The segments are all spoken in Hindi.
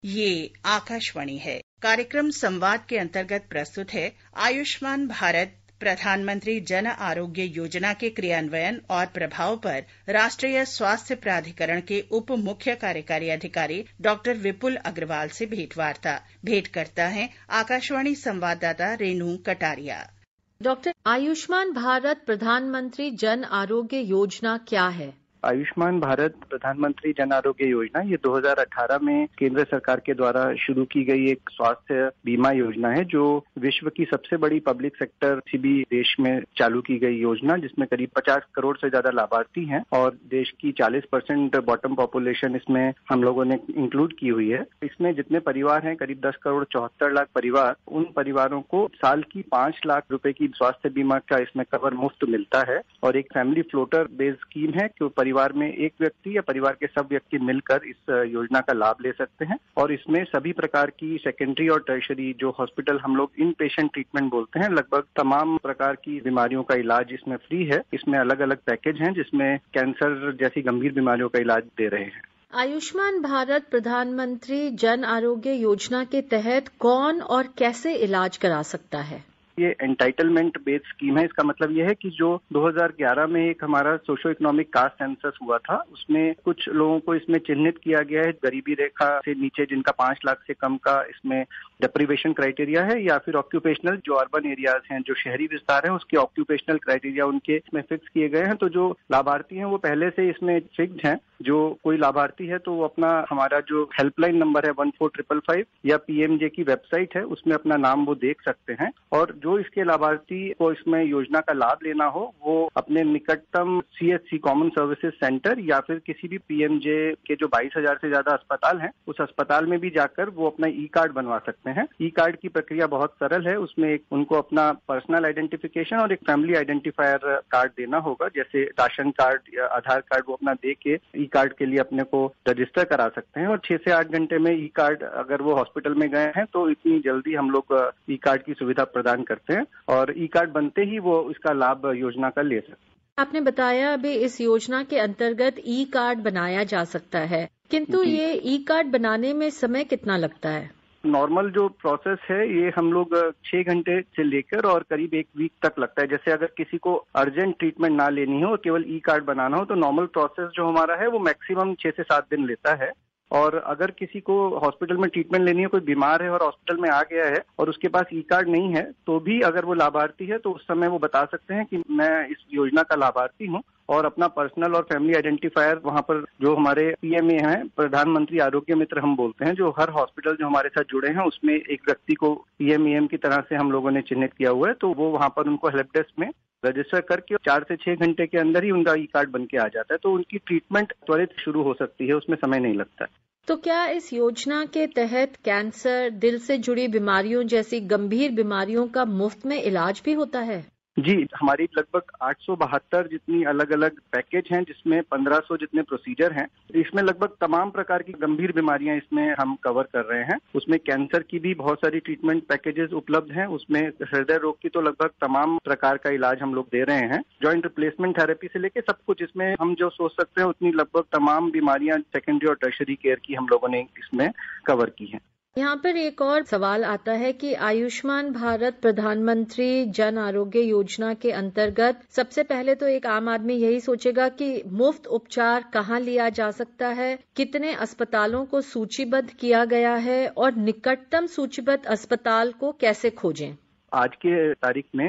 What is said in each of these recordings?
ये आकाशवाणी है। कार्यक्रम संवाद के अंतर्गत प्रस्तुत है आयुष्मान भारत प्रधानमंत्री जन आरोग्य योजना के क्रियान्वयन और प्रभाव पर राष्ट्रीय स्वास्थ्य प्राधिकरण के उप मुख्य कार्यकारी अधिकारी डॉक्टर विपुल अग्रवाल से भेंटवार्ता। भेंट करता है आकाशवाणी संवाददाता रेनू कटारिया। डॉक्टर, आयुष्मान भारत प्रधानमंत्री जन आरोग्य योजना क्या है? आयुष्मान भारत प्रधानमंत्री जन आरोग्य योजना ये 2018 में केंद्र सरकार के द्वारा शुरू की गई एक स्वास्थ्य बीमा योजना है, जो विश्व की सबसे बड़ी पब्लिक सेक्टर किसी भी देश में चालू की गई योजना, जिसमें करीब 50 करोड़ से ज्यादा लाभार्थी हैं और देश की 40% बॉटम पॉपुलेशन इसमें हम लोगों ने इंक्लूड की हुई है। इसमें जितने परिवार हैं, करीब 10 करोड़ 74 लाख परिवार, उन परिवारों को साल की 5 लाख रुपए की स्वास्थ्य बीमा का इसमें कवर मुफ्त मिलता है और एक फैमिली फ्लोटर बेस्ड स्कीम है कि परिवार में एक व्यक्ति या परिवार के सब व्यक्ति मिलकर इस योजना का लाभ ले सकते हैं और इसमें सभी प्रकार की सेकेंडरी और टर्शरी जो हॉस्पिटल हम लोग इन पेशेंट ट्रीटमेंट बोलते हैं, लगभग तमाम प्रकार की बीमारियों का इलाज इसमें फ्री है। इसमें अलग अलग पैकेज हैं जिसमें कैंसर जैसी गंभीर बीमारियों का इलाज दे रहे हैं। आयुष्मान भारत प्रधानमंत्री जन आरोग्य योजना के तहत कौन और कैसे इलाज करा सकता है? ये एंटाइटलमेंट बेस्ड स्कीम है। इसका मतलब ये है कि जो 2011 में एक हमारा सोशो इकोनॉमिक कास्ट सेंसस हुआ था, उसमें कुछ लोगों को इसमें चिन्हित किया गया है गरीबी रेखा से नीचे, जिनका 5 लाख से कम का इसमें डेप्रीवेशन क्राइटेरिया है, या फिर ऑक्यूपेशनल जो अर्बन एरियाज हैं, जो शहरी विस्तार है, उसके ऑक्यूपेशनल क्राइटेरिया उनके इसमें फिक्स किए गए हैं। तो जो लाभार्थी हैं वो पहले से इसमें फिक्स्ड हैं। जो कोई लाभार्थी है तो वो अपना हमारा जो हेल्पलाइन नंबर है 14555 या पीएमजे की वेबसाइट है, उसमें अपना नाम वो देख सकते हैं और जो इसके लाभार्थी को इसमें योजना का लाभ लेना हो वो अपने निकटतम सीएचसी कॉमन सर्विसेज सेंटर या फिर किसी भी पीएमजे के जो 22,000 से ज्यादा अस्पताल हैं, उस अस्पताल में भी जाकर वो अपना ई कार्ड बनवा सकते हैं। ई कार्ड की प्रक्रिया बहुत सरल है। उसमें एक उनको अपना पर्सनल आइडेंटिफिकेशन और एक फैमिली आइडेंटिफायर कार्ड देना होगा, जैसे राशन कार्ड या आधार कार्ड। वो अपना दे के ई कार्ड के लिए अपने को रजिस्टर करा सकते हैं और 6 से 8 घंटे में ई कार्ड, अगर वो हॉस्पिटल में गए हैं तो इतनी जल्दी हम लोग ई कार्ड की सुविधा प्रदान करते हैं और ई कार्ड बनते ही वो इसका लाभ योजना का ले सकते हैं। आपने बताया अभी इस योजना के अंतर्गत ई कार्ड बनाया जा सकता है, किंतु ये ई कार्ड बनाने में समय कितना लगता है? नॉर्मल जो प्रोसेस है ये हम लोग 6 घंटे से लेकर और करीब 1 वीक तक लगता है। जैसे अगर किसी को अर्जेंट ट्रीटमेंट ना लेनी हो, केवल ई कार्ड बनाना हो, तो नॉर्मल प्रोसेस जो हमारा है वो मैक्सिमम 6 से 7 दिन लेता है। और अगर किसी को हॉस्पिटल में ट्रीटमेंट लेनी है, कोई बीमार है और हॉस्पिटल में आ गया है और उसके पास ई कार्ड नहीं है, तो भी अगर वो लाभार्थी है तो उस समय वो बता सकते हैं कि मैं इस योजना का लाभार्थी हूँ और अपना पर्सनल और फैमिली आइडेंटिफायर वहाँ पर जो हमारे पीएमए हैं, प्रधानमंत्री आरोग्य मित्र हम बोलते हैं, जो हर हॉस्पिटल जो हमारे साथ जुड़े हैं उसमें एक व्यक्ति को पीएमएएम की तरह से हम लोगों ने चिन्हित किया हुआ है, तो वो वहाँ पर उनको हेल्प डेस्क में रजिस्टर करके 4 से 6 घंटे के अंदर ही उनका ई कार्ड बन के आ जाता है। तो उनकी ट्रीटमेंट त्वरित शुरू हो सकती है, उसमें समय नहीं लगता। तो क्या इस योजना के तहत कैंसर, दिल से जुड़ी बीमारियों जैसी गंभीर बीमारियों का मुफ्त में इलाज भी होता है? जी, हमारी लगभग 872 जितनी अलग अलग पैकेज हैं, जिसमें 1500 जितने प्रोसीजर हैं। इसमें लगभग तमाम प्रकार की गंभीर बीमारियां इसमें हम कवर कर रहे हैं। उसमें कैंसर की भी बहुत सारी ट्रीटमेंट पैकेजेस उपलब्ध हैं। उसमें हृदय रोग की तो लगभग तमाम प्रकार का इलाज हम लोग दे रहे हैं। जॉइंट रिप्लेसमेंट थेरेपी से लेके सब कुछ इसमें हम जो सोच सकते हैं उतनी लगभग तमाम बीमारियां सेकेंडरी और टर्शरी केयर की हम लोगों ने इसमें कवर की हैं। यहाँ पर एक और सवाल आता है कि आयुष्मान भारत प्रधानमंत्री जन आरोग्य योजना के अंतर्गत सबसे पहले तो एक आम आदमी यही सोचेगा कि मुफ्त उपचार कहाँ लिया जा सकता है, कितने अस्पतालों को सूचीबद्ध किया गया है और निकटतम सूचीबद्ध अस्पताल को कैसे खोजें? आज के तारीख में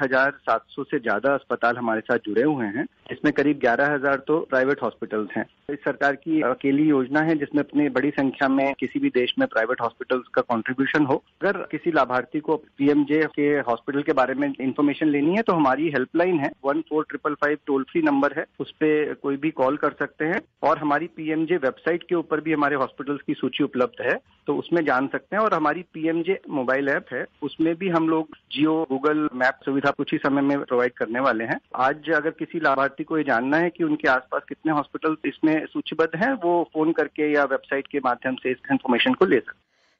22,700 से ज्यादा अस्पताल हमारे साथ जुड़े हुए हैं, इसमें करीब 11,000 तो प्राइवेट हॉस्पिटल्स हैं। इस सरकार की अकेली योजना है जिसमें अपनी बड़ी संख्या में किसी भी देश में प्राइवेट हॉस्पिटल्स का कंट्रीब्यूशन हो। अगर किसी लाभार्थी को पीएमजे के हॉस्पिटल के बारे में इंफॉर्मेशन लेनी है तो हमारी हेल्पलाइन है 14555 टोल फ्री नंबर है, उस पर कोई भी कॉल कर सकते हैं और हमारी पीएमजे वेबसाइट के ऊपर भी हमारे हॉस्पिटल्स की सूची उपलब्ध है, तो उसमें जान सकते हैं। और हमारी पीएमजे मोबाइल ऐप है, उसमें भी हम लोग जियो गूगल मैप सुविधा कुछ ही समय में प्रोवाइड करने वाले हैं। आज अगर किसी लाभार्थी को ये जानना है कि उनके आसपास कितने हॉस्पिटल इसमें सूचीबद्ध हैं, वो फोन करके या वेबसाइट के माध्यम से इस इन्फॉर्मेशन को ले सकते हैं।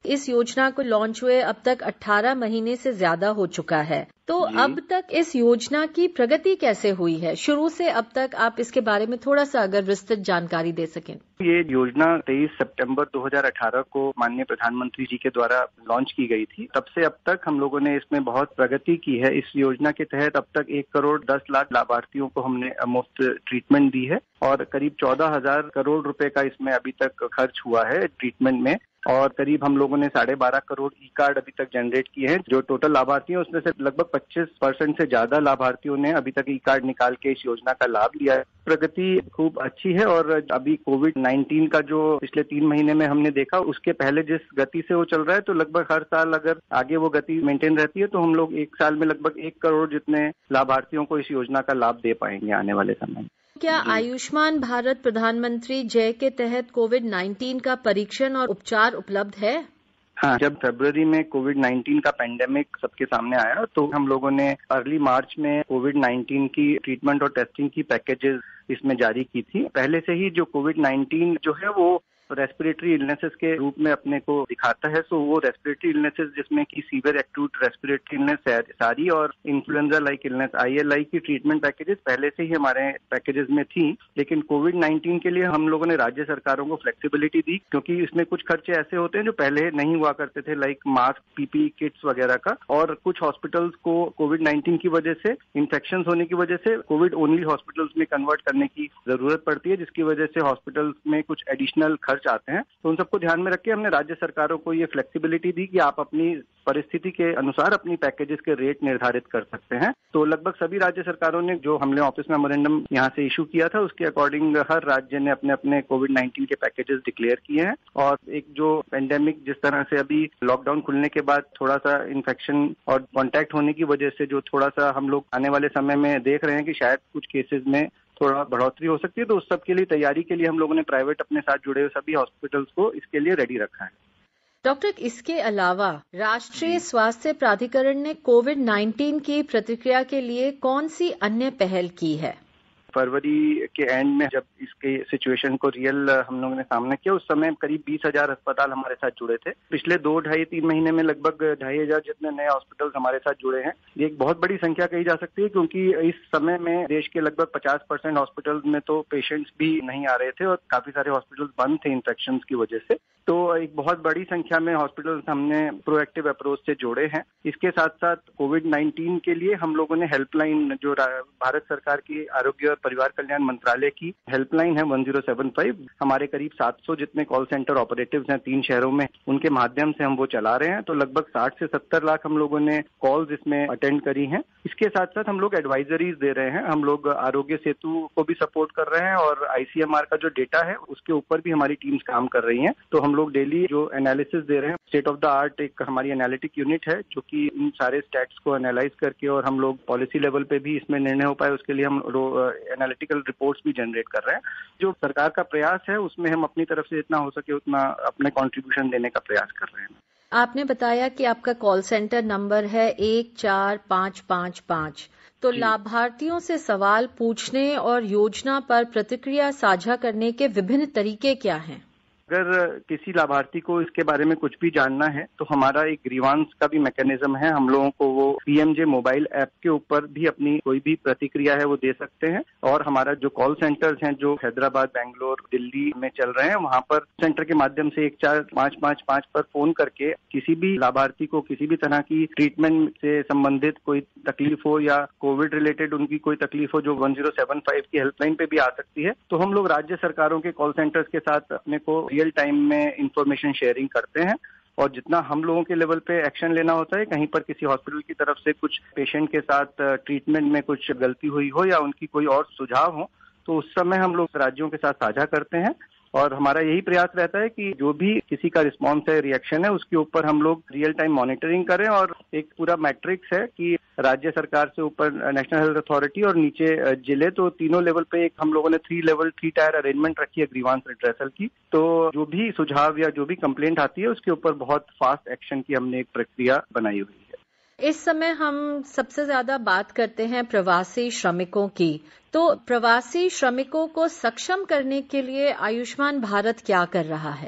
इस योजना को लॉन्च हुए अब तक 18 महीने से ज्यादा हो चुका है, तो अब तक इस योजना की प्रगति कैसे हुई है? शुरू से अब तक आप इसके बारे में थोड़ा सा अगर विस्तृत जानकारी दे सकें। ये योजना 23 सितंबर 2018 को माननीय प्रधानमंत्री जी के द्वारा लॉन्च की गई थी। तब से अब तक हम लोगों ने इसमें बहुत प्रगति की है। इस योजना के तहत अब तक 1 करोड़ 10 लाख लाभार्थियों को हमने मुफ्त ट्रीटमेंट दी है और करीब 14,000 करोड़ रुपए का इसमें अभी तक खर्च हुआ है ट्रीटमेंट में। और करीब हम लोगों ने 12.5 करोड़ ई कार्ड अभी तक जनरेट किए हैं। जो टोटल लाभार्थी हैं उसमें से लगभग 25% से ज्यादा लाभार्थियों ने अभी तक ई कार्ड निकाल के इस योजना का लाभ लिया है। प्रगति खूब अच्छी है और अभी कोविड-19 का जो पिछले 3 महीने में हमने देखा, उसके पहले जिस गति से वो चल रहा है, तो लगभग हर साल अगर आगे वो गति मेंटेन रहती है तो हम लोग 1 साल में लगभग 1 करोड़ जितने लाभार्थियों को इस योजना का लाभ दे पाएंगे आने वाले समय में। क्या आयुष्मान भारत प्रधानमंत्री जय के तहत कोविड-19 का परीक्षण और उपचार उपलब्ध है? हाँ, जब फरवरी में कोविड-19 का पेंडेमिक सबके सामने आया तो हम लोगों ने अर्ली मार्च में कोविड-19 की ट्रीटमेंट और टेस्टिंग की पैकेजेस इसमें जारी की थी। पहले से ही जो कोविड-19 जो है वो रेस्पिरेटरी इलनेसेस के रूप में अपने को दिखाता है। सो वो रेस्पिरेटरी इलनेसेस जिसमें कि severe acute respiratory illness SARI और इन्फ्लुएंजा लाइक इलनेस ILI की ट्रीटमेंट पैकेजेस पहले से ही हमारे पैकेजेस में थी। लेकिन कोविड-19 के लिए हम लोगों ने राज्य सरकारों को फ्लेक्सिबिलिटी दी, क्योंकि इसमें कुछ खर्चे ऐसे होते हैं जो पहले नहीं हुआ करते थे, लाइक मास्क, PPE किट्स वगैरह का। और कुछ हॉस्पिटल्स को कोविड-19 की वजह से, इन्फेक्शन होने की वजह से कोविड ओनली हॉस्पिटल्स में कन्वर्ट करने की जरूरत पड़ती है, जिसकी वजह से हॉस्पिटल्स में कुछ एडिशनल खर्च आते हैं। तो उन सबको ध्यान में रख के हमने राज्य सरकारों को ये फ्लेक्सिबिलिटी दी कि आप अपनी परिस्थिति के अनुसार अपनी पैकेजेस के रेट निर्धारित कर सकते हैं। तो लगभग सभी राज्य सरकारों ने, जो हमने ऑफिस मेमोरेंडम यहाँ से इशू किया था, उसके अकॉर्डिंग हर राज्य ने अपने अपने कोविड-19 के पैकेजेस डिक्लेयर किए हैं। और एक जो पेंडेमिक जिस तरह से अभी लॉकडाउन खुलने के बाद थोड़ा सा इन्फेक्शन और कॉन्टैक्ट होने की वजह से जो थोड़ा सा हम लोग आने वाले समय में देख रहे हैं कि शायद कुछ केसेस में थोड़ा बढ़ोतरी हो सकती है, तो उस सब के लिए तैयारी के लिए हम लोगों ने प्राइवेट अपने साथ जुड़े हुए सभी हॉस्पिटल्स को इसके लिए रेडी रखा है। डॉक्टर, इसके अलावा राष्ट्रीय स्वास्थ्य प्राधिकरण ने कोविड-19 की प्रतिक्रिया के लिए कौन सी अन्य पहल की है? फरवरी के एंड में जब इसके सिचुएशन को रियल हम लोगों ने सामना किया, उस समय करीब 20,000 अस्पताल हमारे साथ जुड़े थे। पिछले 2-2.5-3 महीने में लगभग 2,500 जितने नए हॉस्पिटल्स हमारे साथ जुड़े हैं। ये एक बहुत बड़ी संख्या कही जा सकती है, क्योंकि इस समय में देश के लगभग 50% हॉस्पिटल्स में तो पेशेंट्स भी नहीं आ रहे थे और काफी सारे हॉस्पिटल्स बंद थे इन्फेक्शन की वजह से। तो एक बहुत बड़ी संख्या में हॉस्पिटल्स हमने प्रोएक्टिव अप्रोच से जोड़े हैं। इसके साथ साथ कोविड-19 के लिए हम लोगों ने हेल्पलाइन, जो भारत सरकार की आरोग्य और परिवार कल्याण मंत्रालय की हेल्पलाइन है 1075, हमारे करीब 700 जितने कॉल सेंटर ऑपरेटिव्स हैं 3 शहरों में, उनके माध्यम से हम वो चला रहे हैं। तो लगभग 60 से 70 लाख हम लोगों ने कॉल्स इसमें अटेंड करी हैं। इसके साथ साथ हम लोग एडवाइजरीज दे रहे हैं। हम लोग आरोग्य सेतु को भी सपोर्ट कर रहे हैं और ICMR का जो डेटा है उसके ऊपर भी हमारी टीम्स काम कर रही हैं। तो हम लोग डेली जो एनालिसिस दे रहे हैं, स्टेट ऑफ द आर्ट एक हमारी एनालिटिक यूनिट है जो कि इन सारे स्टैट्स को एनालाइज करके और हम लोग पॉलिसी लेवल पे भी इसमें निर्णय हो पाए, उसके लिए हम एनालिटिकल रिपोर्ट्स भी जनरेट कर रहे हैं। जो सरकार का प्रयास है उसमें हम अपनी तरफ से जितना हो सके उतना अपने कॉन्ट्रीब्यूशन देने का प्रयास कर रहे हैं। आपने बताया कि आपका कॉल सेंटर नंबर है 14555। तो लाभार्थियों से सवाल पूछने और योजना पर प्रतिक्रिया साझा करने के विभिन्न तरीके क्या हैं? अगर किसी लाभार्थी को इसके बारे में कुछ भी जानना है तो हमारा एक ग्रीवांस का भी मैकेनिज्म है। हम लोगों को वो PMJ मोबाइल ऐप के ऊपर भी अपनी कोई भी प्रतिक्रिया है वो दे सकते हैं। और हमारा जो कॉल सेंटर्स हैं जो हैदराबाद, बेंगलोर, दिल्ली में चल रहे हैं, वहाँ पर सेंटर के माध्यम से 14555 पर फोन करके किसी भी लाभार्थी को किसी भी तरह की ट्रीटमेंट से संबंधित कोई तकलीफ हो या कोविड रिलेटेड उनकी कोई तकलीफ हो, जो 1075 की हेल्पलाइन पे भी आ सकती है। तो हम लोग राज्य सरकारों के कॉल सेंटर्स के साथ अपने को रियल टाइम में इंफॉर्मेशन शेयरिंग करते हैं। और जितना हम लोगों के लेवल पे एक्शन लेना होता है, कहीं पर किसी हॉस्पिटल की तरफ से कुछ पेशेंट के साथ ट्रीटमेंट में कुछ गलती हुई हो या उनकी कोई और सुझाव हो, तो उस समय हम लोग राज्यों के साथ साझा करते हैं। और हमारा यही प्रयास रहता है कि जो भी किसी का रिस्पॉन्स है, रिएक्शन है, उसके ऊपर हम लोग रियल टाइम मॉनिटरिंग करें। और एक पूरा मैट्रिक्स है कि राज्य सरकार से ऊपर नेशनल हेल्थ अथॉरिटी और नीचे जिले, तो तीनों लेवल पे एक हम लोगों ने 3 टायर अरेंजमेंट रखी है ग्रीवांस रिड्रेसल की। तो जो भी सुझाव या जो भी कंप्लेंट आती है उसके ऊपर बहुत फास्ट एक्शन की हमने एक प्रक्रिया बनाई हुई है। इस समय हम सबसे ज्यादा बात करते हैं प्रवासी श्रमिकों की। तो प्रवासी श्रमिकों को सक्षम करने के लिए आयुष्मान भारत क्या कर रहा है?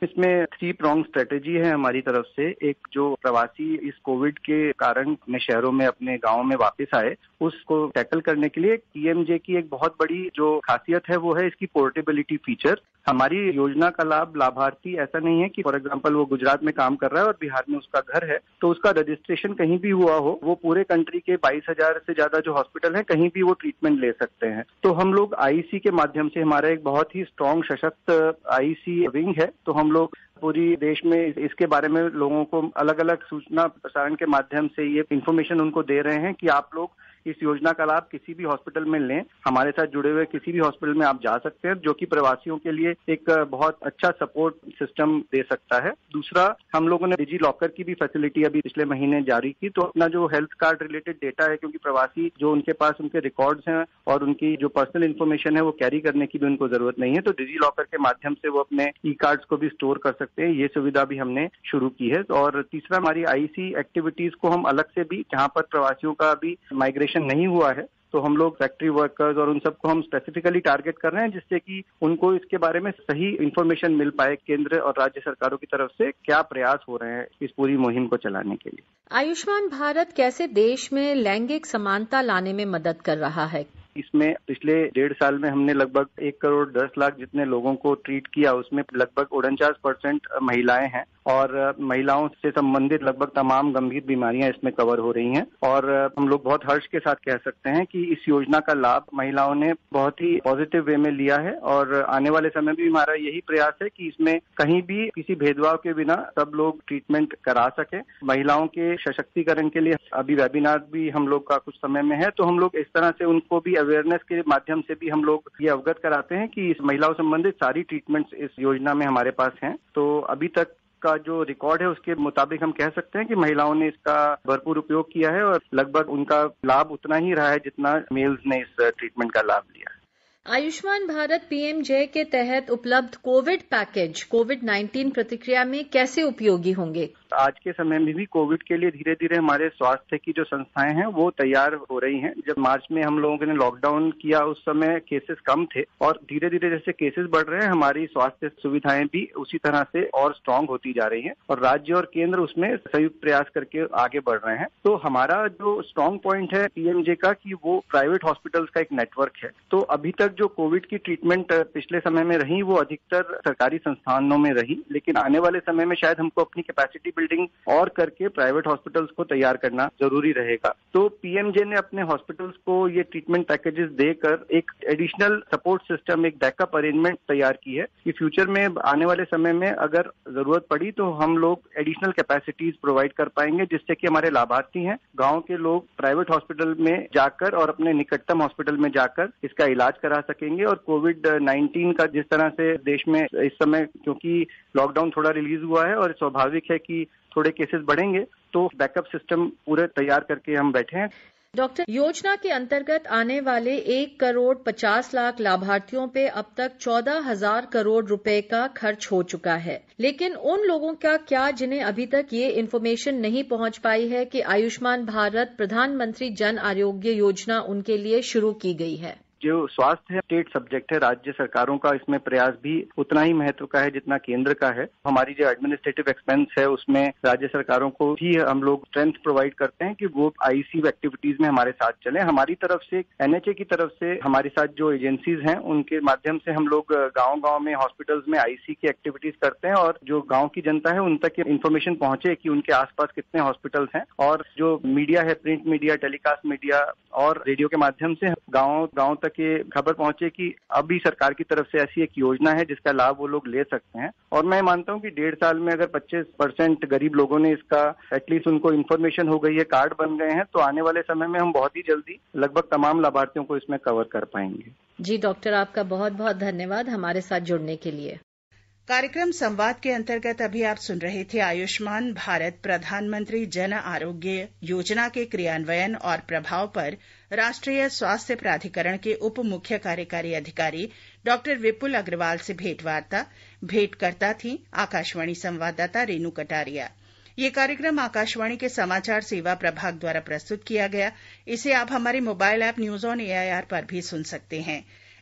इसमें 3 pronged स्ट्रेटेजी है हमारी तरफ से। एक जो प्रवासी इस कोविड के कारण अपने शहरों में अपने गांव में वापस आए, उसको टैकल करने के लिए पीएमजे की एक बहुत बड़ी जो खासियत है वो है इसकी पोर्टेबिलिटी फीचर। हमारी योजना का लाभ लाभार्थी ऐसा नहीं है कि फॉर एग्जांपल वो गुजरात में काम कर रहा है और बिहार में उसका घर है तो उसका रजिस्ट्रेशन कहीं भी हुआ हो, वो पूरे कंट्री के 22,000 से ज्यादा जो हॉस्पिटल हैं कहीं भी वो ट्रीटमेंट ले सकते हैं। तो हम लोग आईसी के माध्यम से, हमारा एक बहुत ही स्ट्रांग सशक्त आईसी विंग है, तो हम लोग पूरी देश में इसके बारे में लोगों को अलग अलग सूचना प्रसारण के माध्यम से ये इन्फॉर्मेशन उनको दे रहे हैं कि आप लोग इस योजना का लाभ किसी भी हॉस्पिटल में लें। हमारे साथ जुड़े हुए किसी भी हॉस्पिटल में आप जा सकते हैं, जो कि प्रवासियों के लिए एक बहुत अच्छा सपोर्ट सिस्टम दे सकता है। दूसरा, हम लोगों ने डिजी लॉकर की भी फैसिलिटी अभी पिछले महीने जारी की, तो अपना जो हेल्थ कार्ड रिलेटेड डेटा है, क्योंकि प्रवासी जो उनके पास उनके रिकॉर्ड्स हैं और उनकी जो पर्सनल इन्फॉर्मेशन है वो कैरी करने की भी उनको जरूरत नहीं है, तो डिजी लॉकर के माध्यम से वो अपने ई कार्ड्स को भी स्टोर कर सकते हैं। ये सुविधा भी हमने शुरू की है। और तीसरा, हमारी आईसी एक्टिविटीज को हम अलग से भी, जहां पर प्रवासियों का अभी माइग्रेशन नहीं हुआ है, तो हम लोग फैक्ट्री वर्कर्स और उन सबको हम स्पेसिफिकली टारगेट कर रहे हैं, जिससे कि उनको इसके बारे में सही इन्फॉर्मेशन मिल पाए। केंद्र और राज्य सरकारों की तरफ से क्या प्रयास हो रहे हैं इस पूरी मुहिम को चलाने के लिए। आयुष्मान भारत कैसे देश में लैंगिक समानता लाने में मदद कर रहा है? इसमें पिछले 1.5 साल में हमने लगभग 1 करोड़ 10 लाख जितने लोगों को ट्रीट किया, उसमें लगभग 49% महिलाएं हैं और महिलाओं से संबंधित लगभग तमाम गंभीर बीमारियां इसमें कवर हो रही हैं। और हम लोग बहुत हर्ष के साथ कह सकते हैं कि इस योजना का लाभ महिलाओं ने बहुत ही पॉजिटिव वे में लिया है और आने वाले समय भी हमारा यही प्रयास है कि इसमें कहीं भी किसी भेदभाव के बिना सब लोग ट्रीटमेंट करा सके। महिलाओं के सशक्तिकरण के लिए अभी वेबिनार भी हम लोग का कुछ समय में है, तो हम लोग इस तरह से उनको भी अवेयरनेस के माध्यम से भी हम लोग ये अवगत कराते हैं कि इस महिलाओं संबंधित सारी ट्रीटमेंट्स इस योजना में हमारे पास हैं। तो अभी तक का जो रिकॉर्ड है उसके मुताबिक हम कह सकते हैं कि महिलाओं ने इसका भरपूर उपयोग किया है और लगभग उनका लाभ उतना ही रहा है जितना मेल्स ने इस ट्रीटमेंट का लाभ लिया है। आयुष्मान भारत पीएमजे के तहत उपलब्ध कोविड पैकेज कोविड-19 प्रतिक्रिया में कैसे उपयोगी होंगे? आज के समय में भी कोविड के लिए धीरे धीरे हमारे स्वास्थ्य की जो संस्थाएं हैं वो तैयार हो रही हैं। जब मार्च में हम लोगों ने लॉकडाउन किया उस समय केसेस कम थे और धीरे धीरे जैसे केसेस बढ़ रहे हैं हमारी स्वास्थ्य सुविधाएं भी उसी तरह से और स्ट्रांग होती जा रही हैं और राज्य और केंद्र उसमें संयुक्त प्रयास करके आगे बढ़ रहे हैं। तो हमारा जो स्ट्रांग पॉइंट है पीएमजे का कि वो प्राइवेट हॉस्पिटल्स का एक नेटवर्क है। तो अभी तक जो कोविड की ट्रीटमेंट पिछले समय में रही वो अधिकतर सरकारी संस्थानों में रही, लेकिन आने वाले समय में शायद हमको अपनी कैपेसिटी बिल्डिंग और करके प्राइवेट हॉस्पिटल्स को तैयार करना जरूरी रहेगा। तो पीएमजे ने अपने हॉस्पिटल्स को ये ट्रीटमेंट पैकेजेस देकर एक एडिशनल सपोर्ट सिस्टम, एक बैकअप अरेंजमेंट तैयार की है कि फ्यूचर में आने वाले समय में अगर जरूरत पड़ी तो हम लोग एडिशनल कैपेसिटीज प्रोवाइड कर पाएंगे, जिससे कि हमारे लाभार्थी हैं गांव के लोग प्राइवेट हॉस्पिटल में जाकर और अपने निकटतम हॉस्पिटल में जाकर इसका इलाज करा सकेंगे। और कोविड-19 का जिस तरह से देश में इस समय क्योंकि लॉकडाउन थोड़ा रिलीज हुआ है और स्वाभाविक है कि थोड़े केसेस बढ़ेंगे, तो बैकअप सिस्टम पूरे तैयार करके हम बैठे हैं। डॉक्टर, योजना के अंतर्गत आने वाले 1 करोड़ 50 लाख लाभार्थियों पे अब तक 14,000 करोड़ रुपए का खर्च हो चुका है, लेकिन उन लोगों का क्या जिन्हें अभी तक ये इन्फॉर्मेशन नहीं पहुंच पाई है कि आयुष्मान भारत प्रधानमंत्री जन आरोग्य योजना उनके लिए शुरू की गई है? जो स्वास्थ्य है स्टेट सब्जेक्ट है, राज्य सरकारों का इसमें प्रयास भी उतना ही महत्व का है जितना केंद्र का है। हमारी जो एडमिनिस्ट्रेटिव एक्सपेंस है उसमें राज्य सरकारों को ही हम लोग स्ट्रेंथ प्रोवाइड करते हैं कि वो आईसी एक्टिविटीज में हमारे साथ चले। हमारी तरफ से एनएचए की तरफ से हमारे साथ जो एजेंसीज हैं उनके माध्यम से हम लोग गाँव में हॉस्पिटल्स में आईसी की एक्टिविटीज करते हैं और जो गाँव की जनता है उन तक इन्फॉर्मेशन पहुंचे कि उनके आसपास कितने हॉस्पिटल्स हैं। और जो मीडिया है, प्रिंट मीडिया, टेलीकास्ट मीडिया और रेडियो के माध्यम से गाँव तक ये खबर पहुंचे कि अभी सरकार की तरफ से ऐसी एक योजना है जिसका लाभ वो लोग ले सकते हैं। और मैं मानता हूं कि 1.5 साल में अगर 25% गरीब लोगों ने इसका एटलीस्ट उनको इन्फॉर्मेशन हो गई है, कार्ड बन गए हैं, तो आने वाले समय में हम बहुत ही जल्दी लगभग तमाम लाभार्थियों को इसमें कवर कर पाएंगे। जी डॉक्टर, आपका बहुत बहुत धन्यवाद हमारे साथ जुड़ने के लिए। कार्यक्रम संवाद के अंतर्गत अभी आप सुन रहे थे आयुष्मान भारत प्रधानमंत्री जन आरोग्य योजना के क्रियान्वयन और प्रभाव पर राष्ट्रीय स्वास्थ्य प्राधिकरण के उप मुख्य कार्यकारी अधिकारी डॉक्टर विपुल अग्रवाल से भेंटवार्ता। भेंटकर्ता थी आकाशवाणी संवाददाता रेनू कटारिया। ये कार्यक्रम आकाशवाणी के समाचार सेवा प्रभाग द्वारा प्रस्तुत किया गया। इसे आप हमारे mobile app news on AIR पर भी सुन सकते हैं।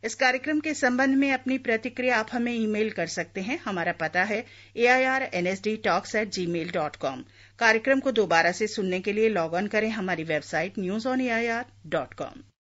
इस कार्यक्रम के संबंध में अपनी प्रतिक्रिया आप हमें ईमेल कर सकते हैं। हमारा पता है airnsdtalks@gmail.com। कार्यक्रम को दोबारा से सुनने के लिए लॉग ऑन करें हमारी वेबसाइट newsonair.com।